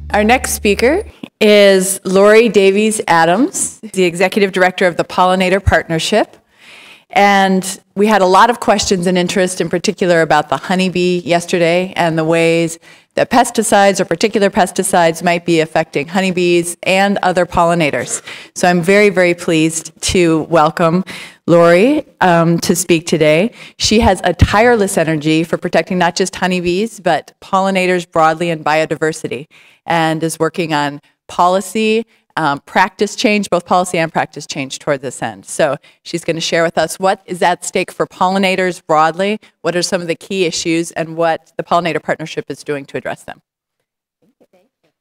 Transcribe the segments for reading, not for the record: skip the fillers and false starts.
Our next speaker is Laurie Davies Adams, the Executive Director of the Pollinator Partnership. And we had a lot of questions and interest, in particular about the honeybee yesterday and the ways that pesticides or particular pesticides might be affecting honeybees and other pollinators. So I'm very, very pleased to welcome Laurie to speak today. She has a tireless energy for protecting not just honeybees, but pollinators broadly and biodiversity, and is working on policy, practice change, both policy and practice change toward this end. So she's going to share with us what is at stake for pollinators broadly, what are some of the key issues, and what the Pollinator Partnership is doing to address them. Thank you.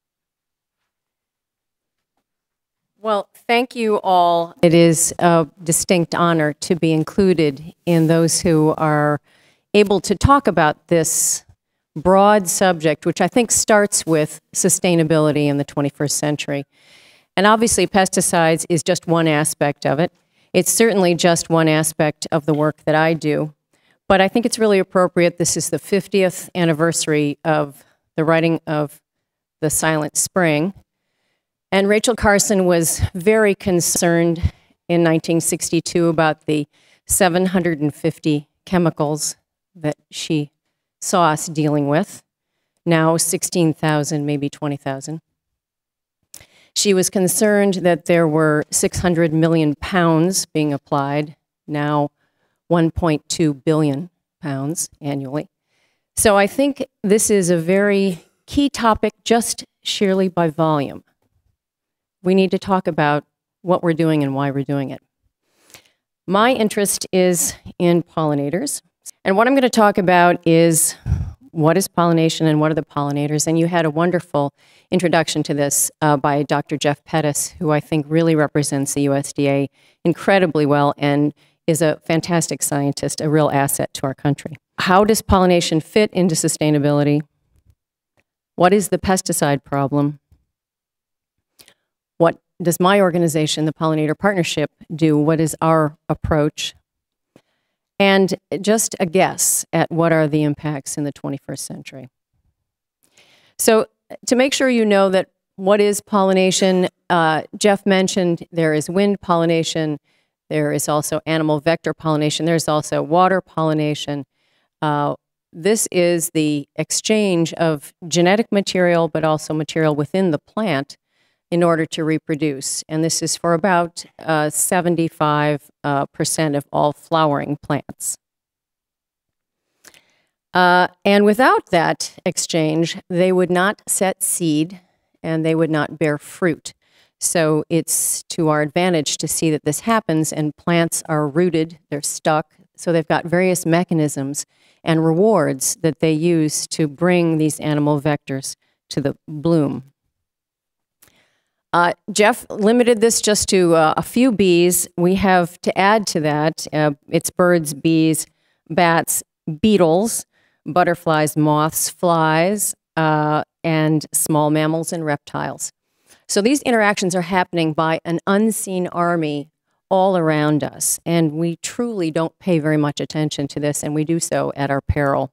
Well, thank you all. It is a distinct honor to be included in those who are able to talk about this broad subject, which I think starts with sustainability in the 21st century. And obviously, pesticides is just one aspect of it. It's certainly just one aspect of the work that I do. But I think it's really appropriate. This is the 50th anniversary of the writing of The Silent Spring. And Rachel Carson was very concerned in 1962 about the 750 chemicals that she saw us dealing with. Now 16,000, maybe 20,000. She was concerned that there were 600 million pounds being applied, now 1.2 billion pounds annually. So I think this is a very key topic just sheerly by volume. We need to talk about what we're doing and why we're doing it. My interest is in pollinators. And what I'm going to talk about is what is pollination and what are the pollinators. And you had a wonderful introduction to this by Dr. Jeff Pettis, who I think really represents the USDA incredibly well and is a fantastic scientist, a real asset to our country. How does pollination fit into sustainability? What is the pesticide problem? What does my organization, the Pollinator Partnership, do? What is our approach? And just a guess at what are the impacts in the 21st century. So to make sure you know that what is pollination, Jeff mentioned there is wind pollination, there is also animal vector pollination, there's also water pollination. This is the exchange of genetic material, but also material within the plant in order to reproduce. And this is for about 75% of all flowering plants. And without that exchange, they would not set seed and they would not bear fruit. So it's to our advantage to see that this happens, and plants are rooted, they're stuck, so they've got various mechanisms and rewards that they use to bring these animal vectors to the bloom. Jeff limited this just to a few bees. We have to add to that, it's birds, bees, bats, beetles, butterflies, moths, flies, and small mammals and reptiles. So these interactions are happening by an unseen army all around us, and we truly don't pay very much attention to this, and we do so at our peril.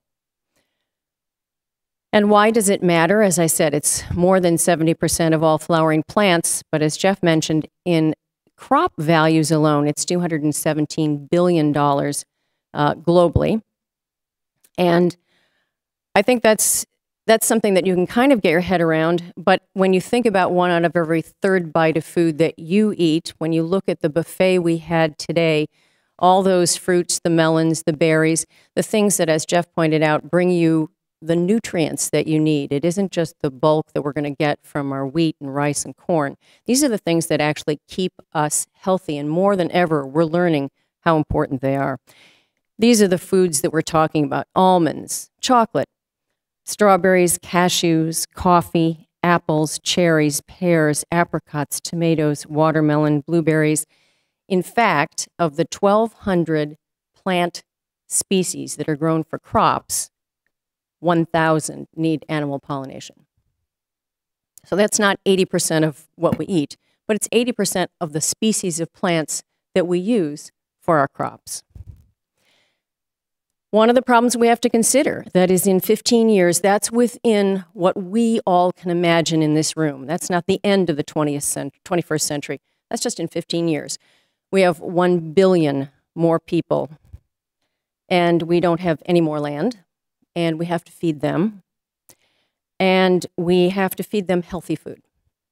And why does it matter? As I said, it's more than 70% of all flowering plants, but as Jeff mentioned, in crop values alone, it's $217 billion globally. And I think that's something that you can kind of get your head around, but when you think about 1 out of every 3rd bite of food that you eat, when you look at the buffet we had today, all those fruits, the melons, the berries, the things that, as Jeff pointed out, bring you the nutrients that you need. It isn't just the bulk that we're going to get from our wheat and rice and corn. These are the things that actually keep us healthy, and more than ever, we're learning how important they are. These are the foods that we're talking about: almonds, chocolate, strawberries, cashews, coffee, apples, cherries, pears, apricots, tomatoes, watermelon, blueberries. In fact, of the 1,200 plant species that are grown for crops, 1,000 need animal pollination. So that's not 80% of what we eat, but it's 80% of the species of plants that we use for our crops. One of the problems we have to consider, that is in 15 years, that's within what we all can imagine in this room. That's not the end of the 21st century. That's just in 15 years. We have 1 billion more people, and we don't have any more land, and we have to feed them, and we have to feed them healthy food.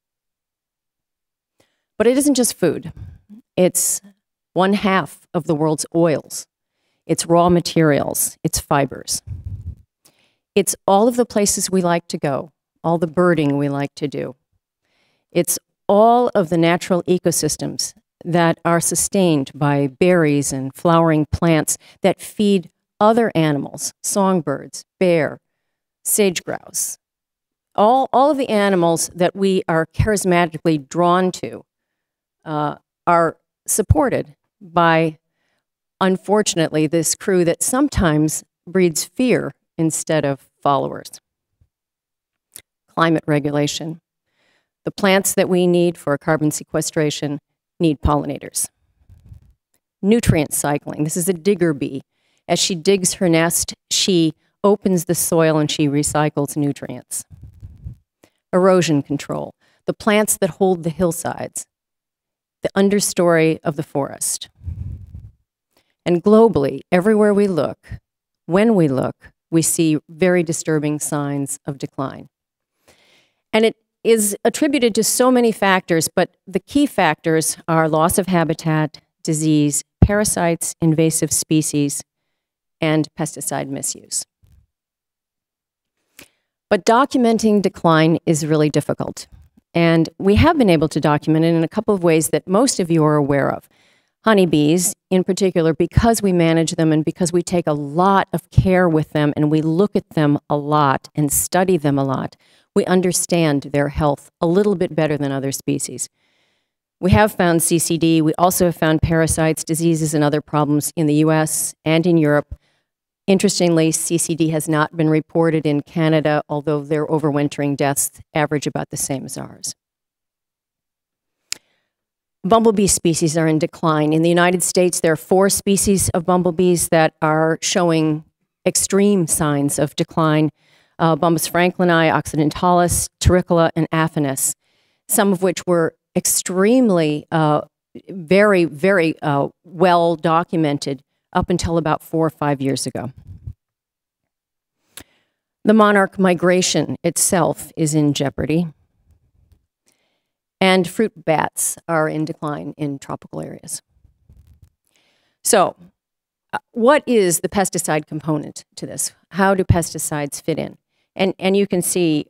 But it isn't just food. It's 1/2 of the world's oils. It's raw materials, it's fibers. It's all of the places we like to go, all the birding we like to do. It's all of the natural ecosystems that are sustained by berries and flowering plants that feed other animals, songbirds, bear, sage-grouse. All of the animals that we are charismatically drawn to are supported by, unfortunately, this crew that sometimes breeds fear instead of followers. Climate regulation. The plants that we need for carbon sequestration need pollinators. Nutrient cycling. This is a digger bee. As she digs her nest, she opens the soil and she recycles nutrients. Erosion control. The plants that hold the hillsides, the understory of the forest. And globally, everywhere we look, when we look, we see very disturbing signs of decline. And it is attributed to so many factors, but the key factors are loss of habitat, disease, parasites, invasive species, and pesticide misuse. But documenting decline is really difficult. And we have been able to document it in a couple of ways that most of you are aware of. Honeybees, in particular, because we manage them and because we take a lot of care with them and we look at them a lot and study them a lot, we understand their health a little bit better than other species. We have found CCD. We also have found parasites, diseases, and other problems in the US and in Europe. Interestingly, CCD has not been reported in Canada, although their overwintering deaths average about the same as ours. Bumblebee species are in decline. In the United States, there are 4 species of bumblebees that are showing extreme signs of decline. Bombus franklini, occidentalis, terricola, and aphanis, some of which were extremely, very, very well documented up until about 4 or 5 years ago. The monarch migration itself is in jeopardy. And fruit bats are in decline in tropical areas. So, what is the pesticide component to this? How do pesticides fit in? And you can see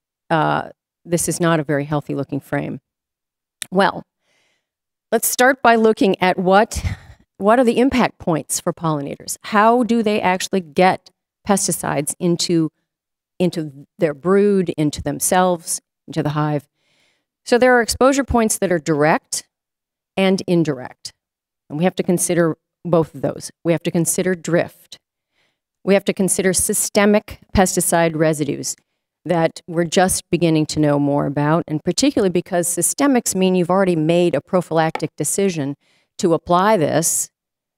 this is not a very healthy looking frame. Well, let's start by looking at what are the impact points for pollinators? How do they actually get pesticides into their brood, into themselves, into the hive? So there are exposure points that are direct and indirect. And we have to consider both of those. We have to consider drift. We have to consider systemic pesticide residues that we're just beginning to know more about, and particularly because systemics mean you've already made a prophylactic decision to apply this.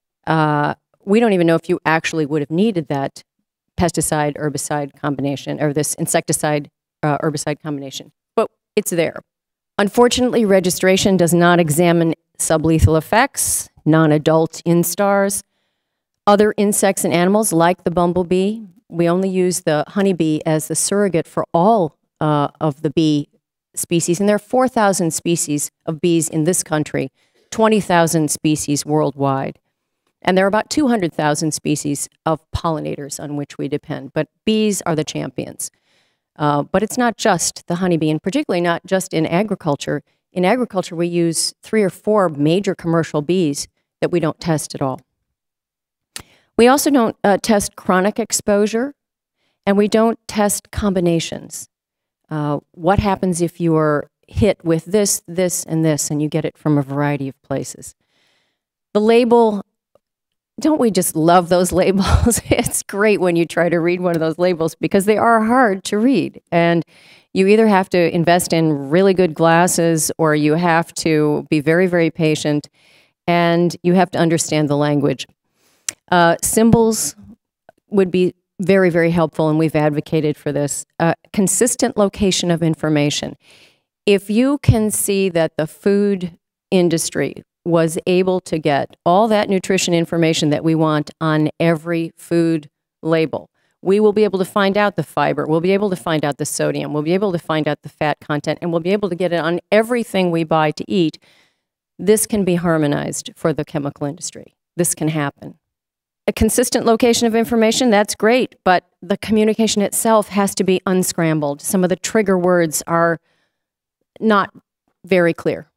We don't even know if you actually would have needed that pesticide-herbicide combination, or this insecticide-herbicide combination, but it's there. Unfortunately, registration does not examine sublethal effects, non-adult instars, other insects and animals like the bumblebee. We only use the honeybee as the surrogate for all of the bee species, and there are 4,000 species of bees in this country, 20,000 species worldwide. And there are about 200,000 species of pollinators on which we depend, but bees are the champions. But it's not just the honeybee, and particularly not just in agriculture. In agriculture, we use 3 or 4 major commercial bees that we don't test at all. We also don't test chronic exposure, and we don't test combinations. What happens if you are hit with this, this, and this, and you get it from a variety of places? The label, don't we just love those labels? It's great when you try to read one of those labels because they are hard to read. And you either have to invest in really good glasses or you have to be very, very patient and you have to understand the language. Symbols would be very, very helpful, and we've advocated for this, consistent location of information. If you can see that the food industry was able to get all that nutrition information that we want on every food label, we will be able to find out the fiber, we'll be able to find out the sodium, we'll be able to find out the fat content, and we'll be able to get it on everything we buy to eat. This can be harmonized for the chemical industry. This can happen. A consistent location of information, that's great, but the communication itself has to be unscrambled. Some of the trigger words are not very clear.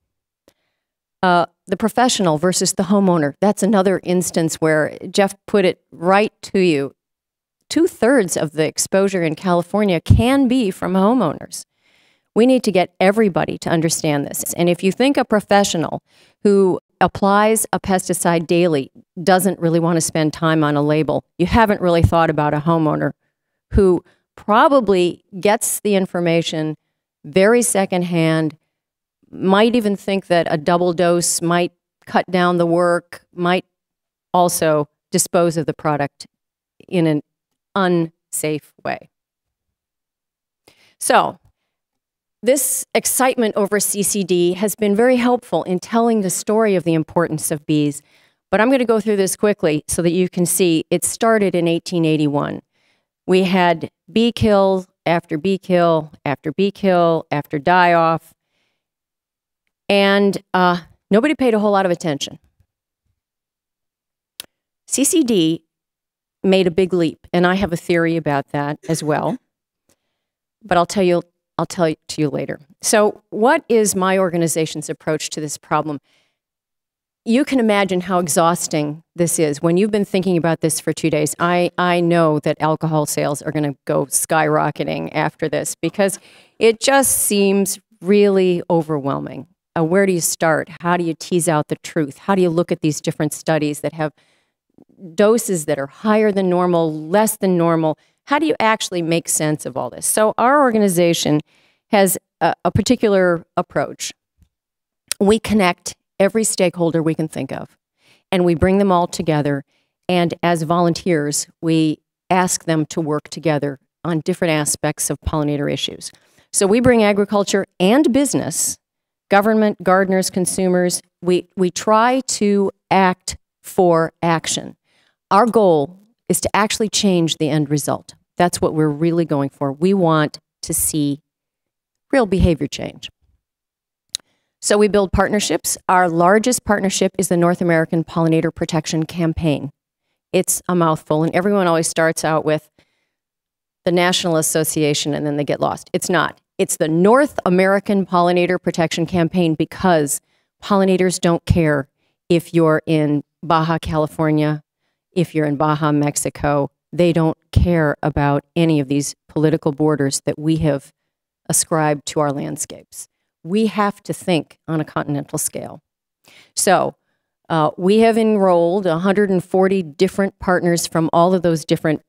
The professional versus the homeowner, that's another instance where Jeff put it right to you. 2/3 of the exposure in California can be from homeowners. We need to get everybody to understand this. And if you think a professional who applies a pesticide daily doesn't really want to spend time on a label, you haven't really thought about a homeowner who probably gets the information very secondhand, might even think that a double dose might cut down the work, might also dispose of the product in an unsafe way. So, this excitement over CCD has been very helpful in telling the story of the importance of bees, but I'm going to go through this quickly so that you can see it started in 1881. We had bee kill after bee kill after bee kill after die-off, and nobody paid a whole lot of attention. CCD made a big leap, and I have a theory about that as well, but I'll tell it to you later. So what is my organization's approach to this problem? You can imagine how exhausting this is. When you've been thinking about this for 2 days, I know that alcohol sales are going to go skyrocketing after this because it just seems really overwhelming. Where do you start? How do you tease out the truth? How do you look at these different studies that have doses that are higher than normal, less than normal? How do you actually make sense of all this? So our organization has a particular approach. We connect every stakeholder we can think of, and we bring them all together, and as volunteers, we ask them to work together on different aspects of pollinator issues. So we bring agriculture and business, government, gardeners, consumers. We try to act for action. Our goal is to actually change the end result. That's what we're really going for. We want to see real behavior change. So we build partnerships. Our largest partnership is the North American Pollinator Protection Campaign. It's a mouthful, and everyone always starts out with the National Association, and then they get lost. It's not. It's the North American Pollinator Protection Campaign because pollinators don't care if you're in Baja California, if you're in Baja, Mexico. They don't care about any of these political borders that we have ascribed to our landscapes. We have to think on a continental scale. So we have enrolled 140 different partners from all of those different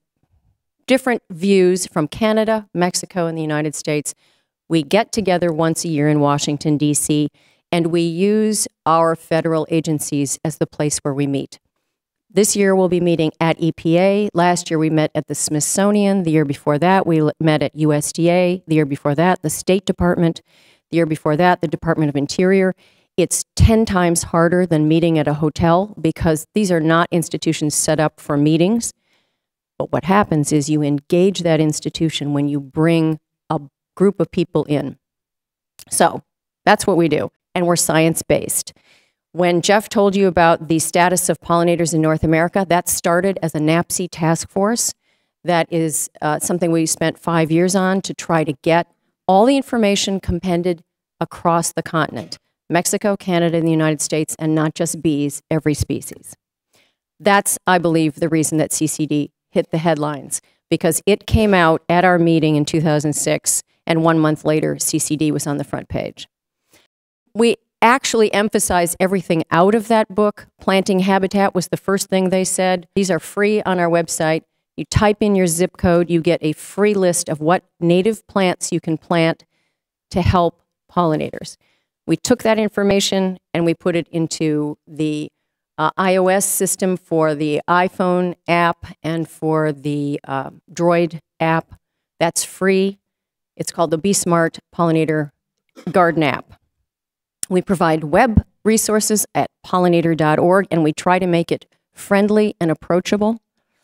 views from Canada, Mexico, and the United States. We get together once a year in Washington, D.C., and we use our federal agencies as the place where we meet. This year we'll be meeting at EPA. Last year we met at the Smithsonian. The year before that we met at USDA. The year before that, the State Department. The year before that, the Department of Interior. It's 10 times harder than meeting at a hotel because these are not institutions set up for meetings. But what happens is you engage that institution when you bring a group of people in. So that's what we do, and we're science-based. When Jeff told you about the status of pollinators in North America, that started as a NAPSI task force. That is something we spent 5 years on to try to get all the information compended across the continent. Mexico, Canada, and the United States, and not just bees, every species. That's, I believe, the reason that CCD hit the headlines, because it came out at our meeting in 2006, and 1 month later, CCD was on the front page. We actually emphasize everything out of that book. Planting habitat was the first thing they said. These are free on our website. You type in your zip code, you get a free list of what native plants you can plant to help pollinators. We took that information and we put it into the iOS system for the iPhone app and for the Droid app. That's free. It's called the Be Smart Pollinator Garden app. We provide web resources at pollinator.org, and we try to make it friendly and approachable.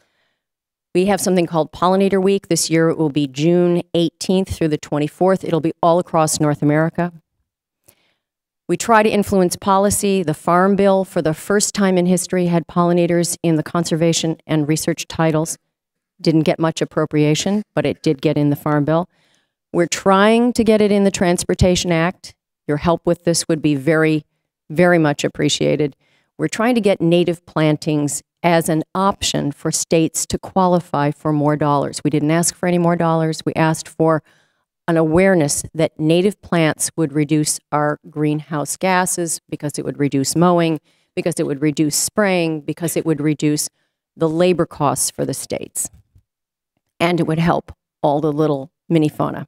We have something called Pollinator Week. This year it will be June 18th through the 24th. It'll be all across North America. We try to influence policy. The Farm Bill, for the first time in history, had pollinators in the conservation and research titles. Didn't get much appropriation, but it did get in the Farm Bill. We're trying to get it in the Transportation Act. Your help with this would be very, very much appreciated. We're trying to get native plantings as an option for states to qualify for more dollars. We didn't ask for any more dollars. We asked for an awareness that native plants would reduce our greenhouse gases because it would reduce mowing, because it would reduce spraying, because it would reduce the labor costs for the states. And it would help all the little mini fauna.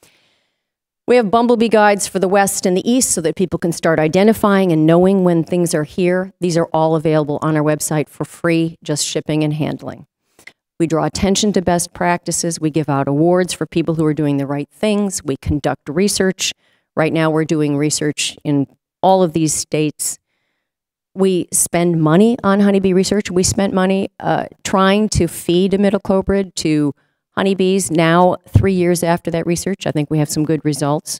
We have bumblebee guides for the West and the East so that people can start identifying and knowing when things are here. These are all available on our website for free, just shipping and handling. We draw attention to best practices. We give out awards for people who are doing the right things. We conduct research. Right now we're doing research in all of these states. We spend money on honeybee research. We spent money trying to feed imidacloprid to honeybees. Now, 3 years after that research, I think we have some good results.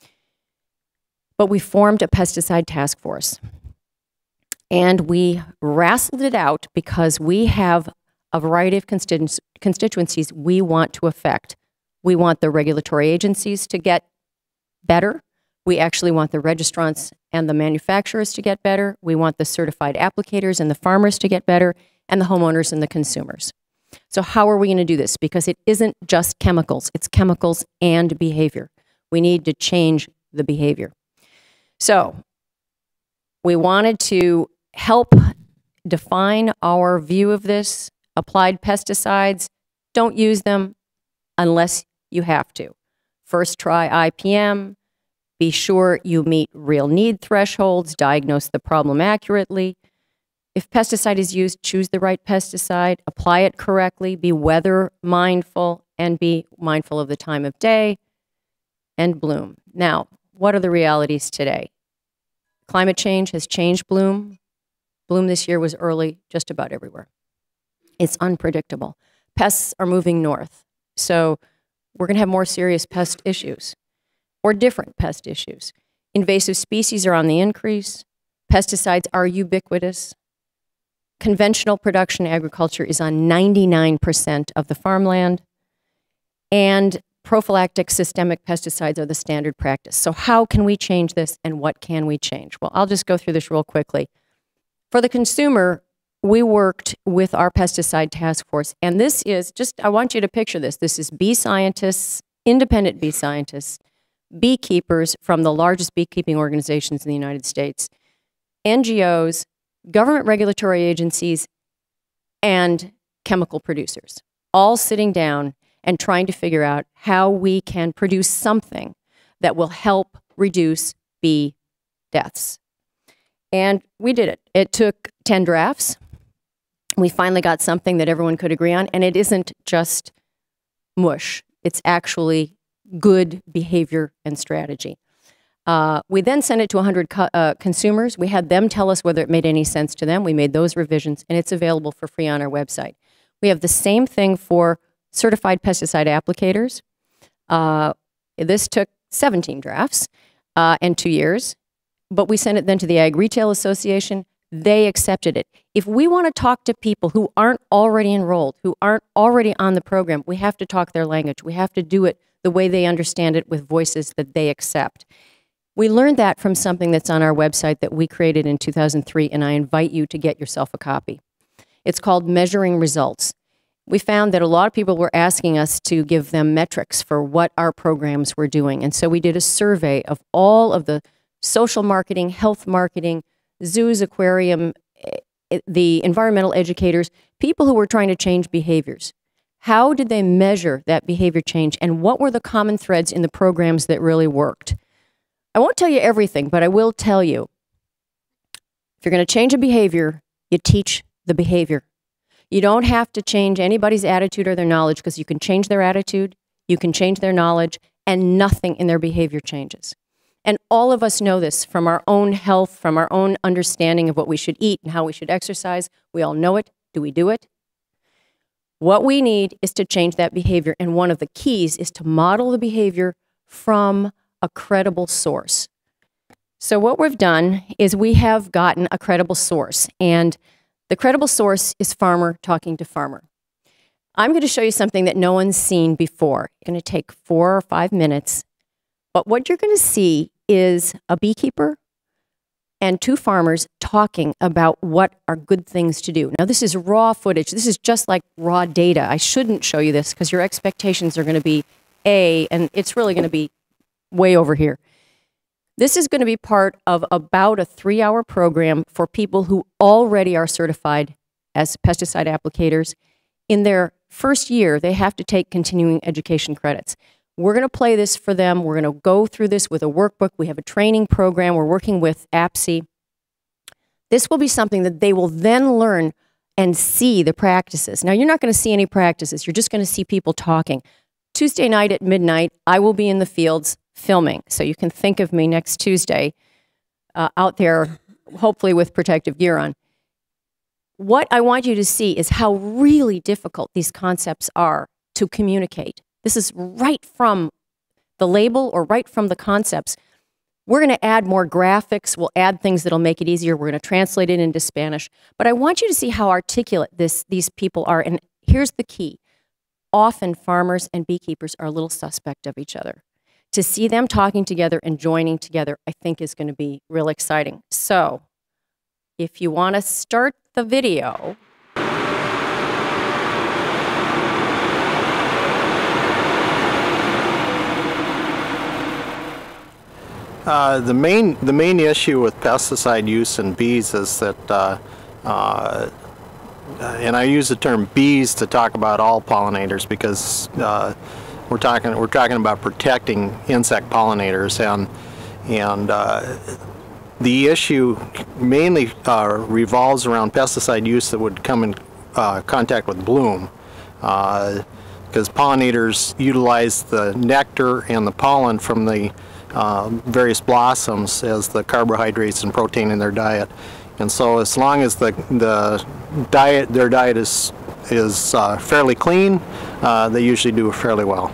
But we formed a pesticide task force. And we wrestled it out because we have a variety of constituencies we want to affect. We want the regulatory agencies to get better. We actually want the registrants and the manufacturers to get better. We want the certified applicators and the farmers to get better, and the homeowners and the consumers. So how are we going to do this? Because it isn't just chemicals. It's chemicals and behavior. We need to change the behavior. So we wanted to help define our view of this. Applied pesticides, don't use them unless you have to. First, try IPM. Be sure you meet real need thresholds. Diagnose the problem accurately. If pesticide is used, choose the right pesticide, apply it correctly, be weather mindful, and be mindful of the time of day, and bloom. Now, what are the realities today? Climate change has changed bloom. Bloom this year was early just about everywhere. It's unpredictable. Pests are moving north, so we're going to have more serious pest issues, or different pest issues. Invasive species are on the increase. Pesticides are ubiquitous. Conventional production agriculture is on 99% of the farmland, and prophylactic systemic pesticides are the standard practice. So how can we change this, and what can we change? Well, I'll just go through this real quickly. For the consumer, we worked with our pesticide task force, and this is just, I want you to picture this. This is bee scientists, independent bee scientists, beekeepers from the largest beekeeping organizations in the United States, NGOs, government regulatory agencies, and chemical producers, all sitting down and trying to figure out how we can produce something that will help reduce bee deaths. And we did it. It took 10 drafts. We finally got something that everyone could agree on, and it isn't just mush. It's actually good behavior and strategy. We then sent it to 100 consumers. We had them tell us whether it made any sense to them. We made those revisions, and it's available for free on our website. We have the same thing for certified pesticide applicators. This took 17 drafts and 2 years, but we sent it then to the Ag Retail Association. They accepted it. If we want to talk to people who aren't already enrolled, who aren't already on the program, we have to talk their language. We have to do it the way they understand it with voices that they accept. We learned that from something that's on our website that we created in 2003, and I invite you to get yourself a copy. It's called Measuring Results. We found that a lot of people were asking us to give them metrics for what our programs were doing, and so we did a survey of all of the social marketing, health marketing, zoos, aquarium, the environmental educators, people who were trying to change behaviors. How did they measure that behavior change, and what were the common threads in the programs that really worked? I won't tell you everything, but I will tell you, if you're going to change a behavior, You teach the behavior. You don't have to change anybody's attitude or their knowledge, because you can change their attitude, you can change their knowledge, and nothing in their behavior changes. And all of us know this from our own health, from our own understanding of what we should eat and how we should exercise. We all know it. Do we do it? What we need is to change that behavior. And one of the keys is to model the behavior from a credible source. So what we've done is we have gotten a credible source. And the credible source is farmer talking to farmer. I'm going to show you something that no one's seen before. It's going to take 4 or 5 minutes. But what you're going to see is a beekeeper and 2 farmers talking about what are good things to do. Now, this is raw footage. This is just like raw data. I shouldn't show you this because your expectations are going to be A, and it's really going to be way over here. This is going to be part of about a 3-hour program for people who already are certified as pesticide applicators. In their first year, they have to take continuing education credits. We're going to play this for them. We're going to go through this with a workbook. We have a training program. We're working with APSI. This will be something that they will then learn and see the practices. Now, you're not going to see any practices. You're just going to see people talking. Tuesday night at midnight, I will be in the fields filming. So you can think of me next Tuesday out there, hopefully with protective gear on. What I want you to see is how really difficult these concepts are to communicate. This is right from the label or right from the concepts. We're going to add more graphics. We'll add things that'll make it easier. We're going to translate it into Spanish. But I want you to see how articulate these people are. And here's the key. Often farmers and beekeepers are a little suspect of each other. To see them talking together and joining together, I think is going to be real exciting. So if you want to start the video. The main issue with pesticide use in bees is that, and I use the term bees to talk about all pollinators because we're talking about protecting insect pollinators, and the issue mainly revolves around pesticide use that would come in contact with bloom, because pollinators utilize the nectar and the pollen from the various blossoms as the carbohydrates and protein in their diet. And so as long as their diet is fairly clean, they usually do fairly well.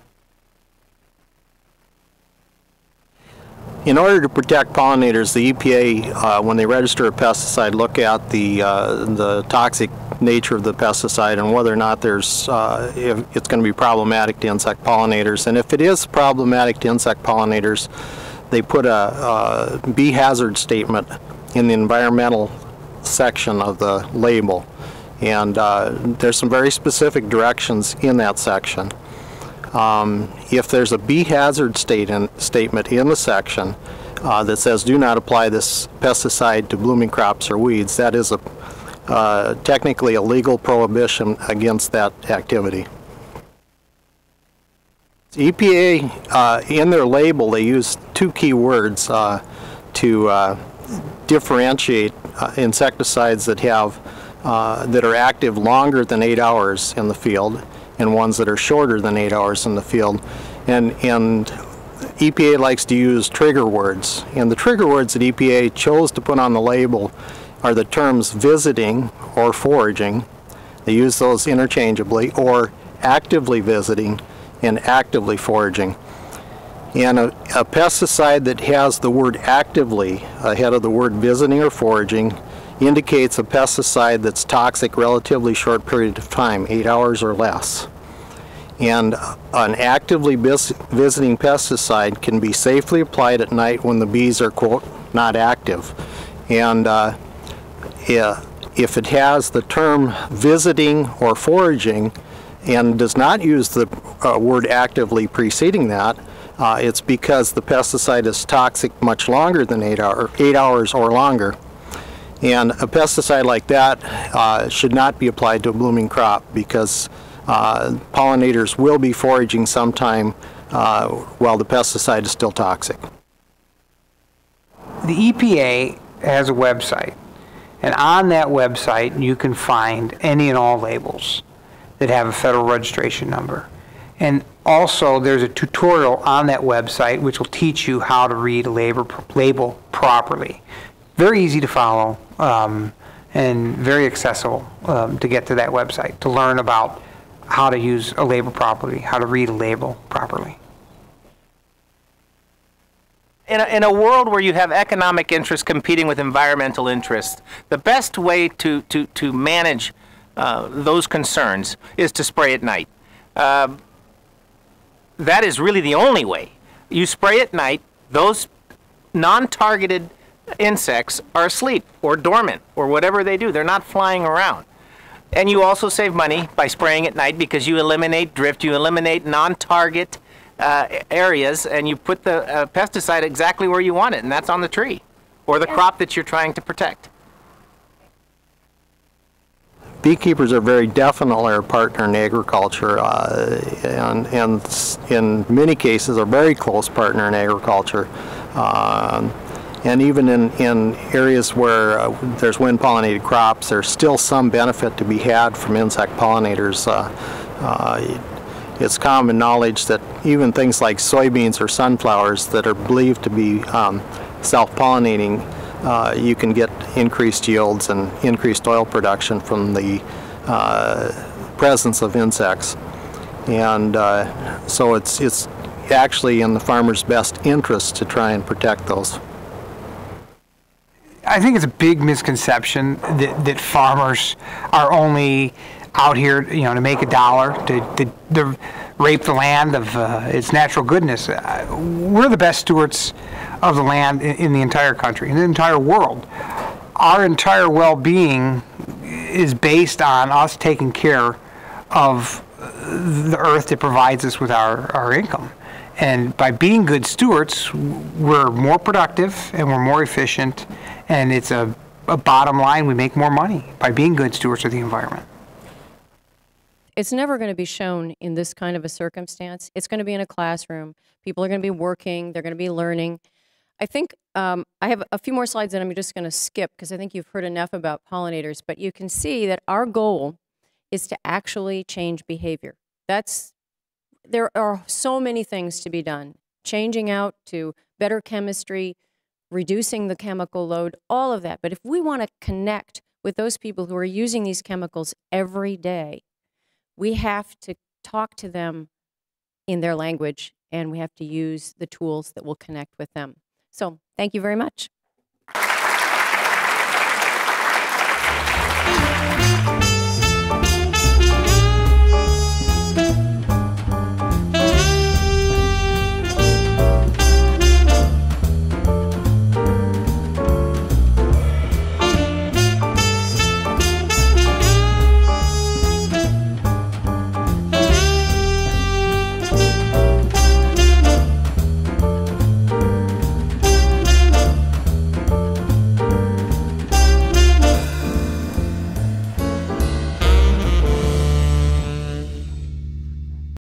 In order to protect pollinators, the EPA, when they register a pesticide, look at the toxic nature of the pesticide and whether or not if it's going to be problematic to insect pollinators. And if it is problematic to insect pollinators, they put a bee hazard statement in the environmental section of the label. And there's some very specific directions in that section. If there's a bee hazard statement in the section that says do not apply this pesticide to blooming crops or weeds, that is technically a legal prohibition against that activity. EPA, in their label, they use 2 key words to differentiate insecticides that are active longer than 8 hours in the field and ones that are shorter than 8 hours in the field. And EPA likes to use trigger words. And the trigger words that EPA chose to put on the label are the terms visiting or foraging. They use those interchangeably, or actively visiting and actively foraging. And a pesticide that has the word actively ahead of the word visiting or foraging indicates a pesticide that's toxic relatively short period of time, 8 hours or less. And an actively visiting pesticide can be safely applied at night when the bees are, quote, not active. And if it has the term visiting or foraging and does not use the word actively preceding that, it's because the pesticide is toxic much longer than 8 hours or longer. And a pesticide like that should not be applied to a blooming crop because pollinators will be foraging sometime while the pesticide is still toxic. The EPA has a website, And on that website, you can find any and all labels that have a federal registration number. And also, there's a tutorial on that website which will teach you how to read a label properly. Very easy to follow and very accessible to get to that website, to learn about how to use a label properly, how to read a label properly. In a world where you have economic interests competing with environmental interests, the best way to manage those concerns is to spray at night. That is really the only way. You spray at night, those non-targeted insects are asleep or dormant or whatever they do. They're not flying around. And you also save money by spraying at night because you eliminate drift, you eliminate non-target areas, and you put the pesticide exactly where you want it, and that's on the tree or the crop that you're trying to protect. Beekeepers are very definitely our partner in agriculture, and in many cases a very close partner in agriculture. And even in areas where there's wind-pollinated crops, there's still some benefit to be had from insect pollinators. It's common knowledge that even things like soybeans or sunflowers that are believed to be self-pollinating, you can get increased yields and increased oil production from the presence of insects. And so it's actually in the farmer's best interest to try and protect those. I think it's a big misconception that farmers are only out here, to make a dollar, to rape the land of its natural goodness. We're the best stewards of the land in the entire country, in the entire world. Our entire well-being is based on us taking care of the earth that provides us with our income. And by being good stewards, we're more productive and we're more efficient, and it's a bottom line, we make more money by being good stewards of the environment. It's never going to be shown in this kind of a circumstance. It's going to be in a classroom. People are going to be working. They're going to be learning. I think I have a few more slides that I'm just going to skip because I think you've heard enough about pollinators, but you can see that our goal is to actually change behavior. There are so many things to be done. Changing out to better chemistry, reducing the chemical load, all of that. But if we want to connect with those people who are using these chemicals every day, we have to talk to them in their language, and we have to use the tools that will connect with them. So thank you very much.